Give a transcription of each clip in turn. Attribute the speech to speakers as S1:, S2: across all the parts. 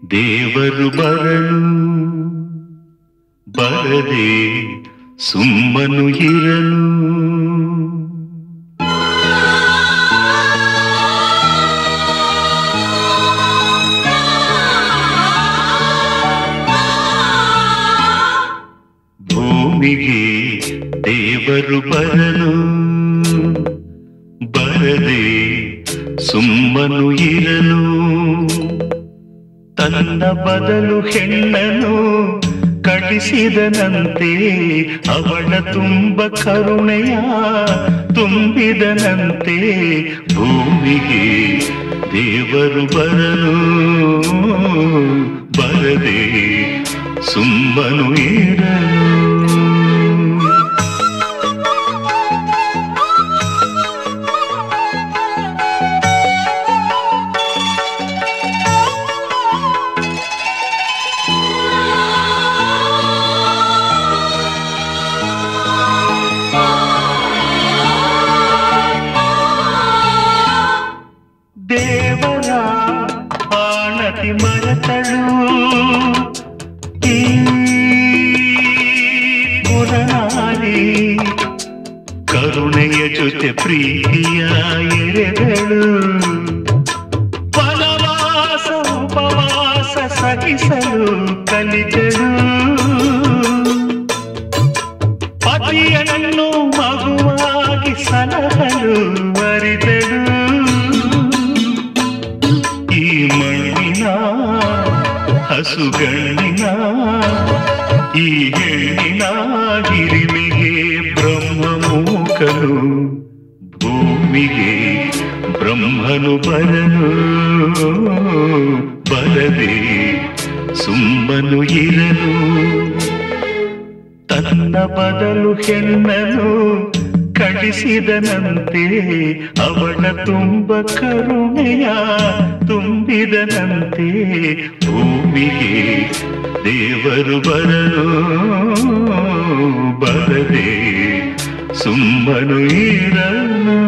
S1: ದೇವರು ಬರಲು ಬರದೆ ಸುಮ್ಮನು ಇರಲು. ಭೂಮಿಗೆ ದೇವರು ಬರಲು ಬರದೆ ಸುಮ್ಮನು ಇರಲು. ತನ್ನ ಬದಲು ಹೆಣ್ಣನು ಕಳಿಸಿದನಂತೆ, ಅವಳ ತುಂಬ ಕರುಣೆಯ ತುಂಬಿದನಂತೆ. ಭೂಮಿಗೆ ದೇವರು ಬರಲು ಬರದೆ ಸುಮ್ಮನು ಇರಲು. ದೇವರ ಆಣತಿ ಮರೆತಳು ಈ ಪುರಾರಿ, ಕರುಣೆಯ ಜೊತೆ ಪ್ರೀತಿಯ ಎರೆದಳು. ವನವಾಸ ಉಪವಾಸ ಸಹಿಸಲು ಕಲಿತಳು. ಪತಿಯನ್ನು ಮಗುವಾಗಿ ಸಲಹಲು ಅರಿತಳು. ಈ ಮಣ್ಣಿನ ಹಸುಗಣ್ಣಿನ ಈ ಹೆಣ್ಣಿನ ಹಿರಿಮೆಗೆ ಬ್ರಹ್ಮಮೂಕನು. ಭೂಮಿಗೆ ಬ್ರಹ್ಮನು ಬರಲು ಬರದೆ ಸುಮ್ಮನು ಇರಲು. ತನ್ನ ಬದಲು ಹೆಣ್ಣನು ಕಳಿಸಿದನಂತೆ, ಅವಳ ತುಂಬ ಕರುಣೆಯ ತುಂಬಿದನಂತೆ. ಭೂಮಿಗೆ ದೇವರು ಬರಲು ಬರದೆ ಸುಮ್ಮನು ಇರಲು.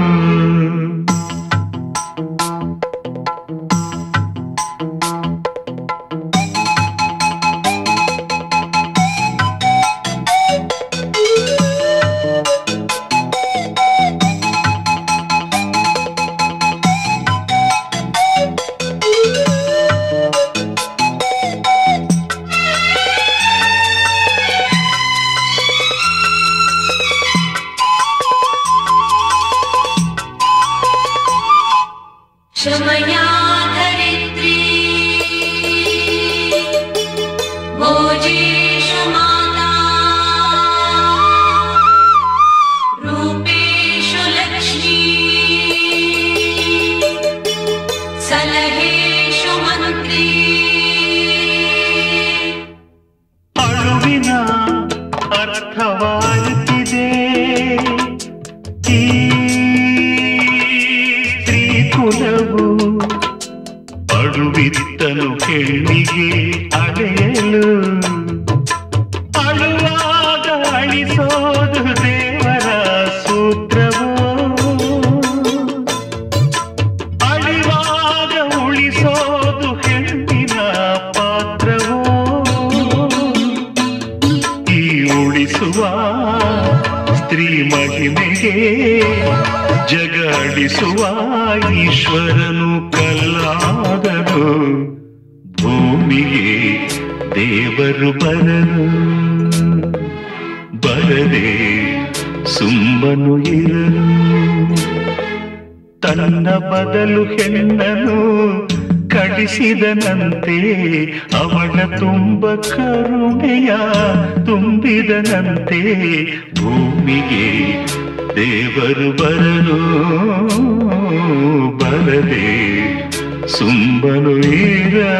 S2: क्षमया धरित्री भोजेषु माता, रूपेषु लक्ष्मी, सलहेषु मंत्री.
S1: ಅಳುವಿನ ಅರ್ಥವಾಗುತ್ತಿದೆ ಈ ಕುಲವು. ಅಳುವಿತ್ತನು ಹೆಣ್ಣಿಗೆ ಅಳೆಯಲು, ಅಳುವಾಗ ಅಳಿಸೋದು ದೇವರ ಸೂತ್ರವು. ಅಳಿವಾಗ ಉಳಿಸೋದು ಹೆಣ್ಣಿನ ಪಾತ್ರವು. ಈ ಉಳಿಸುವ ಸ್ತ್ರೀ ಮಹಿಮೆಗೆ ಜಗಾಡಿಸುವ ಈಶ್ವರನು ಕಲ್ಲಾದನು. ಭೂಮಿಗೆ ದೇವರು ಬರಲು ಬರದೆ ಸುಮ್ಮನು ಇರಲು. ತನ್ನ ಬದಲು ಹೆಣ್ಣನು ಕಳಿಸಿದನಂತೆ, ಅವಳ ತುಂಬ ಕರುಣೆಯ ತುಂಬಿದನಂತೆ. ಭೂಮಿಗೆ ದೇವರು ಬರಲು ಬರದೆ ಸುಮ್ಮನು ಇರಲು.